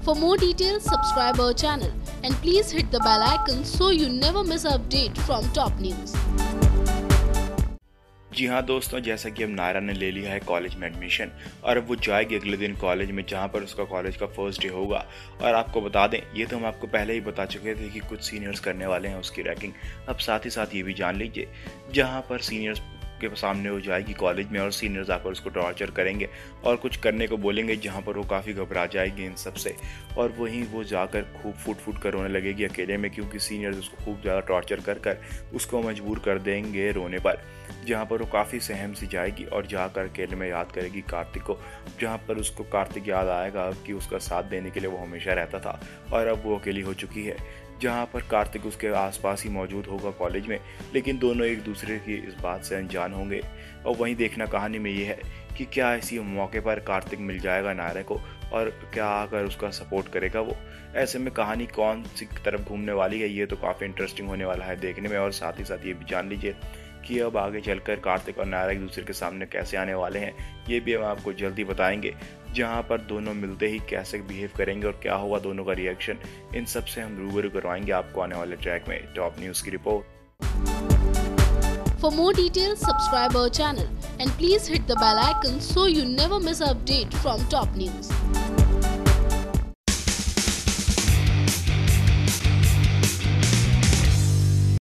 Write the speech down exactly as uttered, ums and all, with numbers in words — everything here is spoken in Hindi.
For more details, subscribe our channel and please hit the bell icon so you never miss an update from top news. जी हाँ दोस्तों, जैसा कि अब नायरा ने ले लिया है कॉलेज में एडमिशन और अब वो जाएगी अगले दिन कॉलेज में, जहाँ पर उसका कॉलेज का फर्स्ट डे होगा। और आपको बता दें, ये तो हम आपको पहले ही बता चुके थे कि कुछ सीनियर्स करने वाले हैं उसकी रैगिंग। अब साथ ही साथ ये भी जान लीजिए, जहाँ पर सीनियर्स के सामने वो जाएगी कॉलेज में और सीनियर्स आकर उसको टॉर्चर करेंगे और कुछ करने को बोलेंगे, जहाँ पर वो काफ़ी घबरा जाएगी इन सब से। और वहीं वो जाकर खूब फुट फुट कर रोने लगेगी अकेले में, क्योंकि सीनियर्स उसको खूब ज़्यादा टॉर्चर कर कर उसको मजबूर कर देंगे रोने पर, जहाँ पर वो काफ़ी सहम सी जाएगी और जाकर अकेले में याद करेगी कार्तिक को, जहाँ पर उसको कार्तिक याद आएगा कि उसका साथ देने के लिए वो हमेशा रहता था और अब वो अकेली हो चुकी है। जहाँ पर कार्तिक उसके आसपास ही मौजूद होगा कॉलेज में, लेकिन दोनों एक दूसरे की इस बात से अनजान होंगे। और वहीं देखना कहानी में ये है कि क्या इसी मौके पर कार्तिक मिल जाएगा नायरा को और क्या आकर उसका सपोर्ट करेगा वो। ऐसे में कहानी कौन सी तरफ घूमने वाली है, ये तो काफ़ी इंटरेस्टिंग होने वाला है देखने में। और साथ ही साथ ये भी जान लीजिए कि अब आगे चलकर कार्तिक और नायरा एक दूसरे के सामने कैसे आने वाले हैं, ये भी हम आपको जल्दी बताएंगे। जहां पर दोनों मिलते ही कैसे बिहेव करेंगे और क्या होगा दोनों का रिएक्शन, इन सब से हम रूबरू करवाएंगे आपको आने वाले ट्रैक में। टॉप न्यूज़ की report. For more details, subscribe our channel and please hit the bell icon so you never miss an update from top news.